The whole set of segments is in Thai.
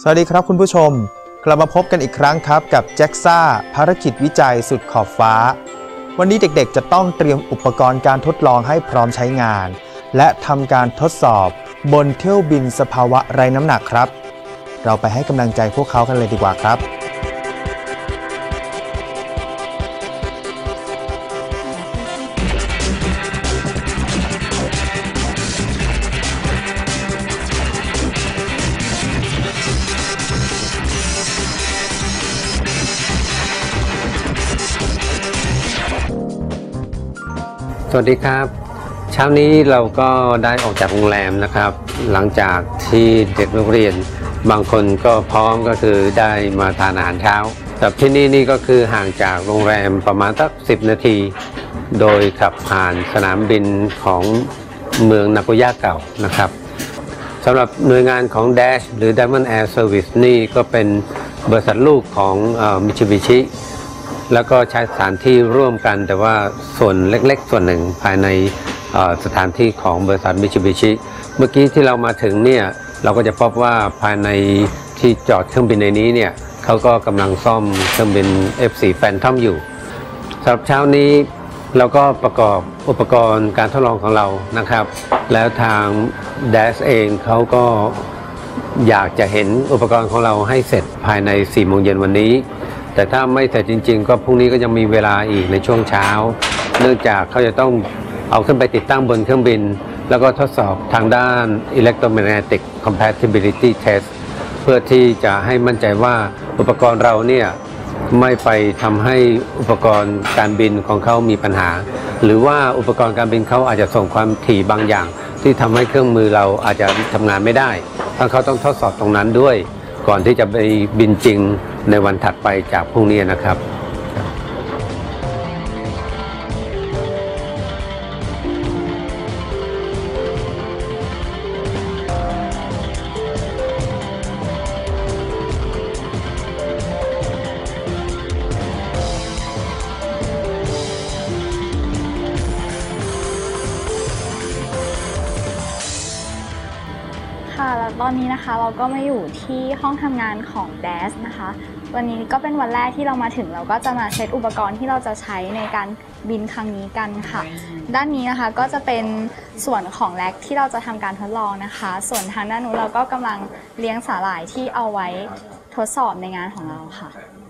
สวัสดีครับคุณผู้ชมกลับมาพบกันอีกครั้งครับกับแจ็กซ่าภารกิจวิจัยสุดขอบฟ้าวันนี้เด็กๆจะต้องเตรียมอุปกรณ์การทดลองให้พร้อมใช้งานและทำการทดสอบบนเที่ยวบินสภาวะไร้น้ำหนักครับเราไปให้กำลังใจพวกเขากันเลยดีกว่าครับสวัสดีครับเช้านี้เราก็ได้ออกจากโรงแรมนะครับหลังจากที่เด็กนักเรียนบางคนก็พร้อมก็คือได้มาทานอาหารเช้าแต่ที่นี่ก็คือห่างจากโรงแรมประมาณสัก10 นาทีโดยขับผ่านสนามบินของเมืองนาโกย่าเก่านะครับสำหรับหน่วยงานของ Dash หรือ Diamond Air Service นี่ก็เป็นบริษัทลูกของMitsubishiแล้วก็ใช้สถานที่ร่วมกันแต่ว่าส่วนเล็กๆส่วนหนึ่งภายในสถานที่ของบริษัท Mitsubishi เมื่อกี้ที่เรามาถึงเนี่ยเราก็จะพบว่าภายในที่จอดเครื่องบินในนี้เนี่ยเขาก็กำลังซ่อมเครื่องบิน F4 Phantom อยู่สำหรับเช้านี้เราก็ประกอบอุปกรณ์การทดลองของเรานะครับแล้วทาง Dash เองเขาก็อยากจะเห็นอุปกรณ์ของเราให้เสร็จภายใน 4 โมงเย็นวันนี้แต่ถ้าไม่เสร็จจริงๆก็พรุ่งนี้ก็ยังมีเวลาอีกในช่วงเช้าเนื่องจากเขาจะต้องเอาขึ้นไปติดตั้งบนเครื่องบินแล้วก็ทดสอบทางด้าน electromagnetic compatibility test เพื่อที่จะให้มั่นใจว่าอุปกรณ์เราเนี่ยไม่ไปทำให้อุปกรณ์การบินของเขามีปัญหาหรือว่าอุปกรณ์การบินเขาอาจจะส่งความถี่บางอย่างที่ทำให้เครื่องมือเราอาจจะทำงานไม่ได้เขาต้องทดสอบตรงนั้นด้วยก่อนที่จะไปบินจริงในวันถัดไปจากพรุ่งนี้นะครับค่ะแล้วตอนนี้นะคะเราก็มาอยู่ที่ห้องทำงานของ Dash นะคะวันนี้ก็เป็นวันแรกที่เรามาถึงเราก็จะมาเซตอุปกรณ์ที่เราจะใช้ในการบินครั้งนี้กันค่ะด้านนี้นะคะก็จะเป็นส่วนของแร็กที่เราจะทำการทดลองนะคะส่วนทางด้านนู้นเราก็กำลังเลี้ยงสาหร่ายที่เอาไว้ทดสอบในงานของเราค่ะ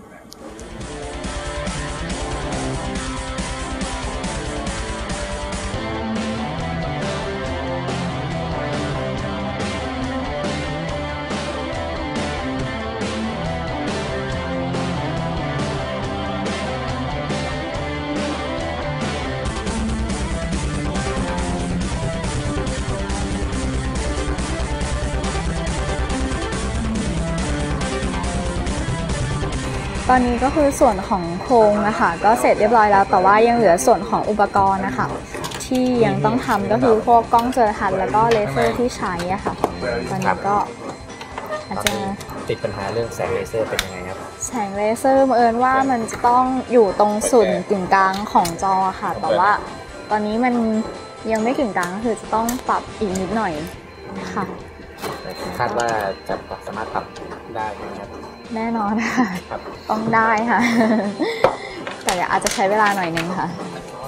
ตอนนี้ก็คือส่วนของโครงนะคะก็เสร็จเรียบร้อยแล้วแต่ว่ายังเหลือส่วนของอุปกรณ์นะคะที่ยังต้องทำก็คือพวกกล้องจุลทรรศน์แล้วก็เลเซอร์ที่ใช้อะค่ะตอนนี้ก็อาจจะติดปัญหาเรื่องแสงเลเซอร์เป็นยังไงครับแสงเลเซอร์เอิญว่ามันจะต้องอยู่ตรงศูนย์กึ่งกลางของจอค่ะแต่ว่าตอนนี้มันยังไม่กึ่งกลางก็คือจะต้องปรับอีกนิดหน่อยค่ะคาดว่าจะสามารถปรับได้ไหมครับแน่นอนค่ะต้องได้ค่ะแต่อาจจะใช้เวลาหน่อยนึงค่ะ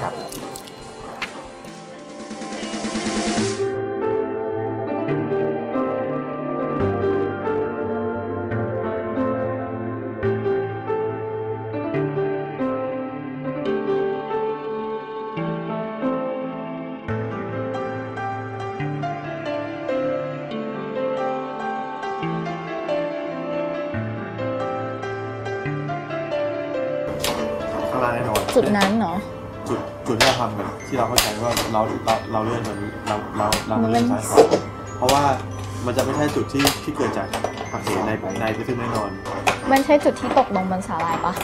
แน่นอนจุดนั้นเนาะจุดที่เราทำที่เราเข้าใจว่าเราเลื่อนตัวนี้เราเลื่อนซ้ายขวาเพราะว่ามันจะไม่ใช่จุดที่เกิดจากหักเหในที่ซึ่งแน่นอนมันใช่จุดที่ตกลงบนสาหร่ายปะ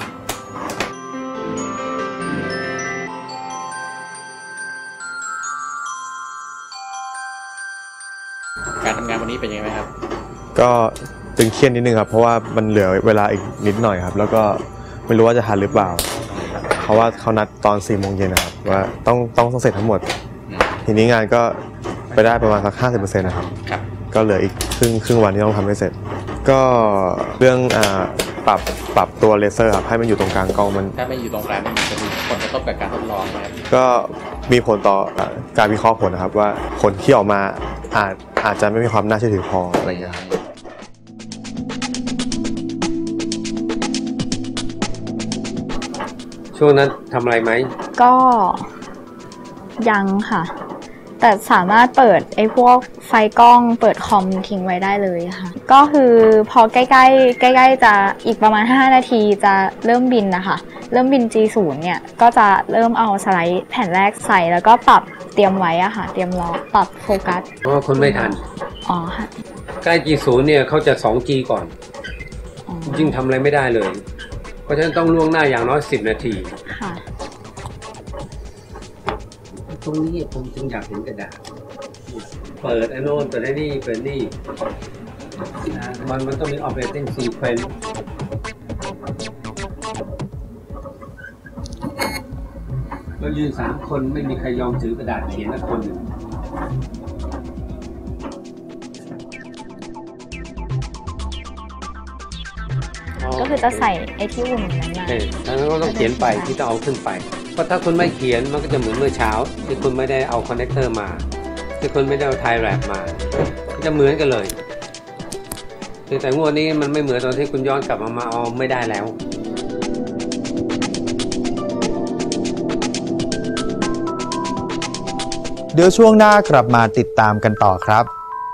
การทำงานวันนี้เป็นยังไงครับก็ตึงเครียดนิดนึงครับเพราะว่ามันเหลือเวลาอีกนิดหน่อยครับแล้วก็ไม่รู้ว่าจะทันหรือเปล่าเพราะว่าเขานัดตอน4 โมงเย็นนะครับว่าต้องเสร็จทั้งหมดทีนี้งานก็ไปได้ประมาณสัก 50% นะครับก็เหลืออีกครึ่งวันที่ต้องทำให้เสร็จก็เรื่องปรับตัวเลเซอร์ครับให้มันอยู่ตรงกลางกล้องมันถ้าไม่อยู่ตรงกลางมันจะมีผลกระทบกับการทดลองไหมครับก็มีผลต่อการวิเคราะห์ผลนะครับว่าผลที่ออกมาอาจจะไม่มีความน่าเชื่อถือพออะไรอย่างเงี้ยครับช่วงนั้นทำอะไรไหมก็ยังค่ะ แต่สามารถเปิดไอ้พวกไฟกล้องเปิดคอมทิ้งไว้ได้เลยค่ะก็คือพอใกล้ๆจะอีกประมาณ5นาทีจะเริ่มบินนะคะเริ่มบิน G0 เนี่ยก็จะเริ่มเอาสไลด์แผ่นแรกใส่แล้วก็ปรับเตรียมไว้อะค่ะเตรียมรอปรับโฟกัสเพราะว่าคนไม่ทันอ๋อค่ะใกล้ G0 เนี่ยเขาจะ 2G ก่อนจริงๆทำอะไรไม่ได้เลยเพราะฉะนั้นต้องล่วงหน้าอย่างน้อย10นาทีค่ะตรงนี้ผมจึงอยากเห็นกระดาษเปิดไอ้โน่นเปิดไอ้นี่เปิดนี่มันต้องมี operating sequence เรายืน3คนไม่มีใครยอมถือกระดาษเขียนสักคนหนึ่งก็คือจะใส่ไอ้ที่อุ่นนั้นมาดังนั้นก็ต้องเขียนไปที่ต้องเอาขึ้นไปเพราะถ้าคุณไม่เขียนมันก็จะเหมือนเมื่อเช้าที่คุณไม่ได้เอาคอนเนคเตอร์มาที่คุณไม่ได้เอาไทแรปมาจะเหมือนกันเลยแต่งวดนี้มันไม่เหมือนตอนที่คุณย้อนกลับมาเอาไม่ได้แล้วเดี๋ยวช่วงหน้ากลับมาติดตามกันต่อครับ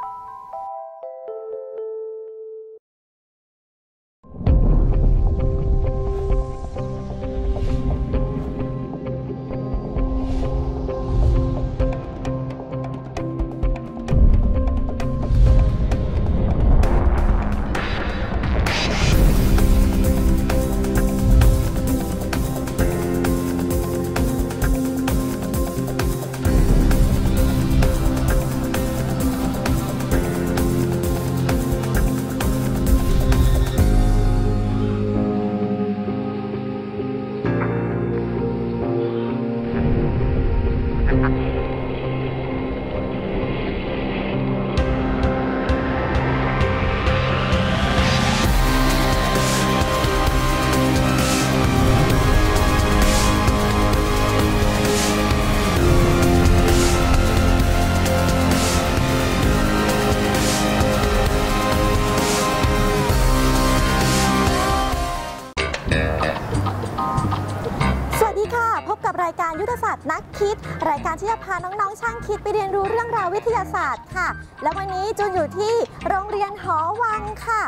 รายการยุทธศาสตร์นักคิดรายการที่จะพาน้องๆช่างคิดไปเรียนรู้เรื่องราววิทยาศาสตร์ค่ะและวันนี้จูนอยู่ที่โรงเรียนหอวังค่ะ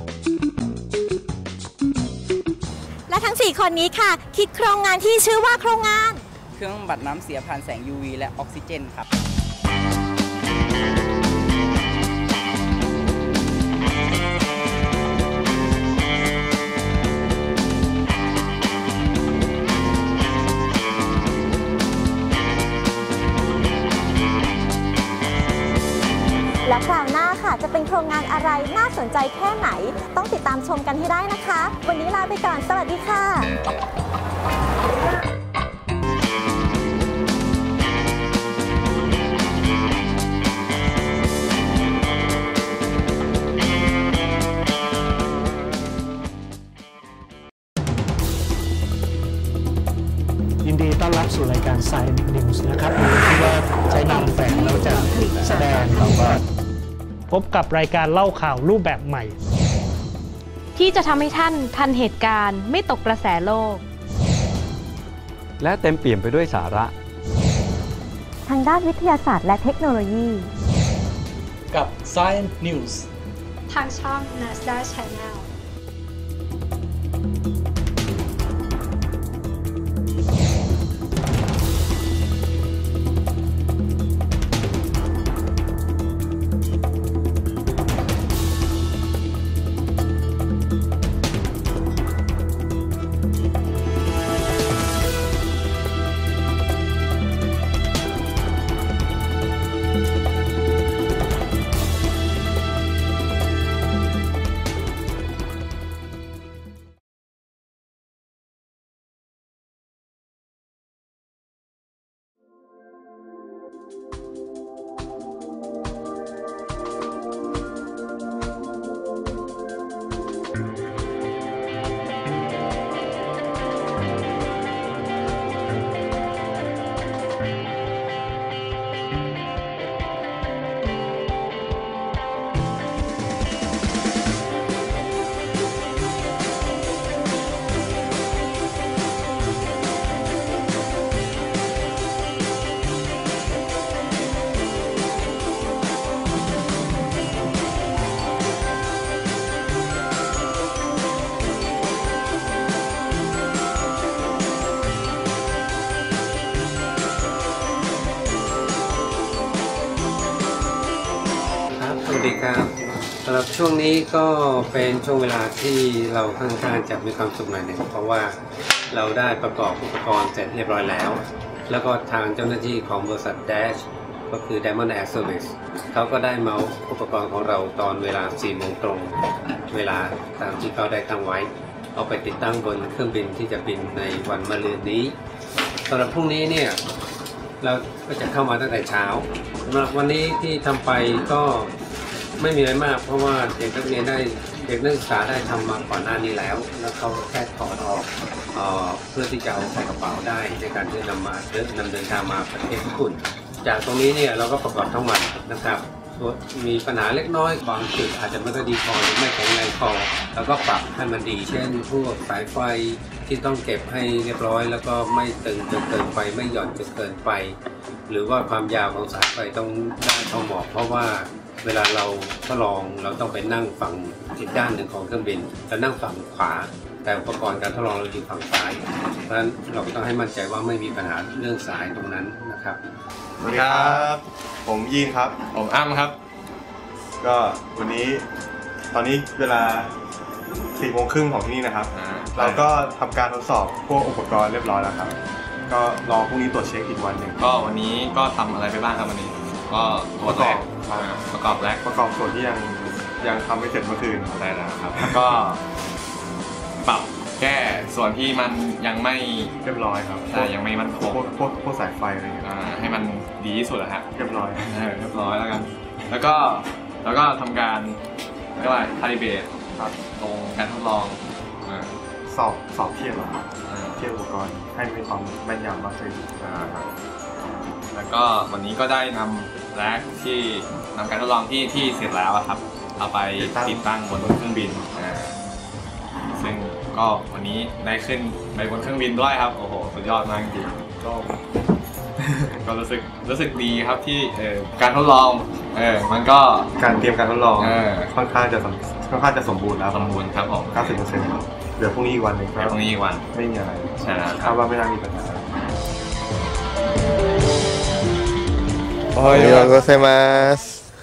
และทั้ง4คนนี้ค่ะคิดโครงงานที่ชื่อว่าโครงงานเครื่องบำบัดน้ำเสียผ่านแสง UV และออกซิเจนครับและคราวหน้าค่ะจะเป็นโครงงานอะไรน่าสนใจแค่ไหนต้องติดตามชมกันให้ได้นะคะวันนี้ลาไปก่อนสวัสดีค่ะยินดีต้อนรับสู่รายการ Science News นะครับโดยที่ว่าใช้นามแฝงแล้วจะแสดงต่อว่าพบกับรายการเล่าข่าวรูปแบบใหม่ที่จะทำให้ท่านทันเหตุการณ์ไม่ตกกระแสโลกและเต็มเปี่ยมไปด้วยสาระทางด้านวิทยาศาสตร์และเทคโนโลยีกับ Science News ทางช่อง NASA Channel ดีครับสำหรับช่วงนี้ก็เป็นช่วงเวลาที่เราค่อนข้างจะมีความสุขหน่อยหนึ่งเพราะว่าเราได้ประกอบอุปกรณ์เสร็จเรียบร้อยแล้วแล้วก็ทางเจ้าหน้าที่ของบริษัท Dash ก็คือ Diamond Air Service เขาก็ได้มาอุปกรณ์ของเราตอนเวลา 4 โมงตรงเวลาตามที่เขาได้ตั้งไว้เอาไปติดตั้งบนเครื่องบินที่จะบินในวันมะรืนนี้สำหรับพรุ่งนี้เนี่ยเราก็จะเข้ามาตั้งแต่เช้าสำหรับวันนี้ที่ทำไปก็ไม่มีอะไรมากเพราะว่าเด็กนักเรียนได้เด็กนักศึกษาได้ทำมาก่อนหน้านี้แล้วเขาแค่ถอดออกเพื่อที่จะเอาใส่กระเป๋าได้ในการที่นำเดินทางมาประเทศญี่ปุ่นจากตรงนี้เนี่ยเราก็ประกอบทั้งวันนะครับมีปัญหาเล็กน้อยบางจุดอาจจะไม่ค่อยดีพอหรือไม่แข็งแรงพอแล้วก็ปรับให้มันดีเช่นพวกสายไฟที่ต้องเก็บให้เรียบร้อยแล้วก็ไม่ตึงจนเกินไปไม่หย่อนจนเกินไปหรือว่าความยาวของสายไฟต้องได้พอเหมาะเพราะว่าเวลาเราทดลองเราต้องไปนั่งฝั่งอีกด้านหนึ่งของเครื่องบินจะนั่งฝั่งขวาแต่อุปกรณ์การทดลองเราอยู่ฝั่งซ้ายเพราะฉะนั้นเราต้องให้มั่นใจว่าไม่มีปัญหาเรื่องสายตรงนั้นนะครับสวัสดีครับผมยีนครับผมอ้ำครับก็วันนี้ตอนนี้เวลา 4 โมงครึ่งของที่นี่นะครับเราก็ทำการทดสอบพวกอุปกรณ์เรียบร้อยแล้วครับก็รอพรุ่งนี้ตรวจเช็คอีกวันหนึ่งก็วันนี้ก็ทำอะไรไปบ้างครับวันนี้ก็ประกอบส่วนที่ยังทำไม่เสร็จเมื่อคืนได้แล้วครับแล้วก็ปรับแก้ส่วนที่มันยังไม่เรียบร้อยครับแต่ยังไม่มั่นคงพวกสายไฟอะไรอย่างเงี้ยให้มันดีที่สุดนะฮะเรียบร้อยแล้วกันแล้วก็ทำการเรียกว่าคาลิเบรตตรงการทดลองสอบเทียบเทียบอุปกรณ์ให้มีความแม่นยำมากขึ้นแล้วก็วันนี้ก็ได้นำแร็คที่นำการทดลองที่เสร็จแล้วครับเอาไปติดตั้งบนเครื่องบินซึ่งก็วันนี้ได้ขึ้นไปบนเครื่องบินด้วยครับโอ้โหสุดยอดมากจริงก็รู้สึกดีครับที่การทดลองมันก็การเตรียมการทดลองค่อนข้างจะสมบูรณ์แล้วครับผม 90%เดี๋ยวพรุ่งนี้อีกวันหนึ่งพรุ่งนี้อีกวันไม่มีอะไรใช่แล้วคาดว่าไม่น่ามีปัญหาโอ้ยขอบคุณมาก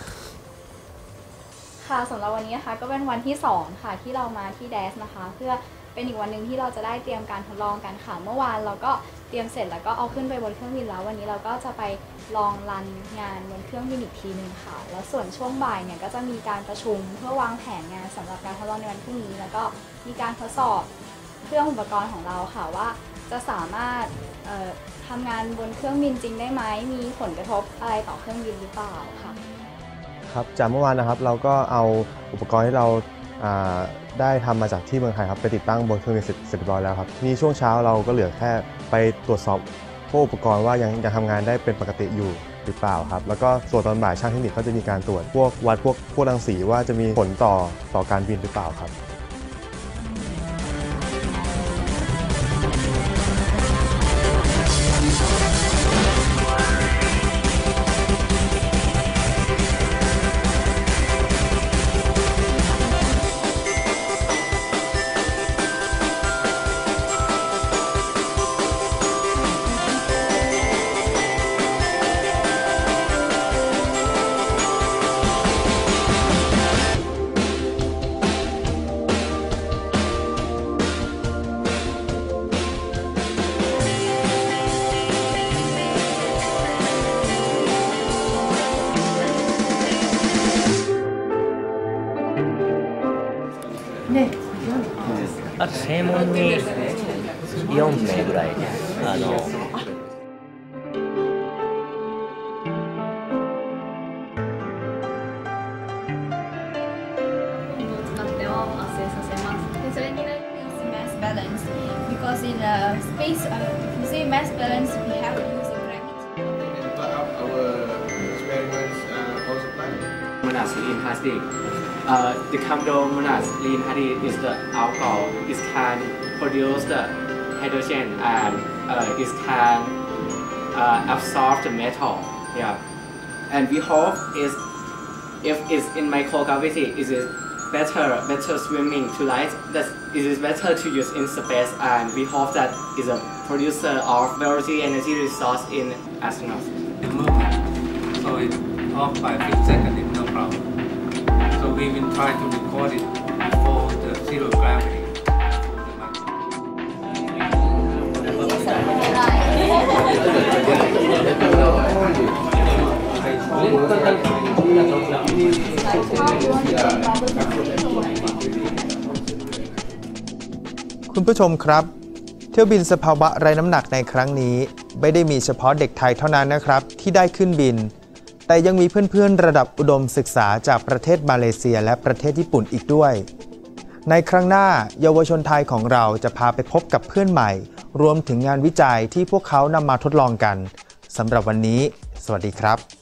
ค่ะสำหรับวันนี้นะคะก็เป็นวันที่2ค่ะที่เรามาที่แดสนะคะเพื่อเป็นอีกวันหนึ่งที่เราจะได้เตรียมการทดลองกันค่ะเมื่อวานเราก็เตรียมเสร็จแล้วก็เอาขึ้นไปบนเครื่องบินแล้ววันนี้เราก็จะไปลองรันงานบนเครื่องบินอีกทีนึงค่ะแล้วส่วนช่วงบ่ายเนี่ยก็จะมีการประชุมเพื่อวางแผนงานสำหรับการทดลองในวันพรุ่งนี้แล้วก็มีการทดสอบเครื่องอุปกรณ์ของเราค่ะว่าจะสามารถทำงานบนเครื่องบินจริงได้ไหมมีผลกระทบอะไรต่อเครื่องบินหรือเปล่าค่ะครับจากเมื่อวานนะครับเราก็เอาอุปกรณ์ที่เราได้ทำมาจากที่เมืองไทยครับไปติดตั้งบนเครื่องบินเสร็จเรียบร้อยแล้วครับนี่ช่วงเช้าเราก็เหลือแค่ไปตรวจสอบพวกอุปกรณ์ว่ายังทำงานได้เป็นปกติอยู่หรือเปล่าครับแล้วก็ส่วนตอนบ่ายช่างเทคนิคก็จะมีการตรวจวัดพวกรังสีว่าจะมีผลต่อการบินหรือเปล่าครับあと正門に4名ぐらい balance because in space to say mass balance we have to use gravity. Our experiments also plan. Monas lean hardy. The Camdomonas lean hardy is the alcohol. It can produce the hydrogen and it can absorb the metal. Yeah, and we hope if it's in microgravity, it is better swimming to light. That it is better to use in space, and we hope that is a producer of variety energy resource in astronauts. The movement, so it's off by a few seconds, no problem. we will try to record it before the zero gravity. คุณผู้ชมครับเที่ยวบินสภาวะไร้น้ำหนักในครั้งนี้ไม่ได้มีเฉพาะเด็กไทยเท่านั้นนะครับที่ได้ขึ้นบินแต่ยังมีเพื่อนๆระดับอุดมศึกษาจากประเทศมาเลเซียและประเทศญี่ปุ่นอีกด้วยในครั้งหน้าเยาวชนไทยของเราจะพาไปพบกับเพื่อนใหม่รวมถึงงานวิจัยที่พวกเขานำมาทดลองกันสำหรับวันนี้สวัสดีครับ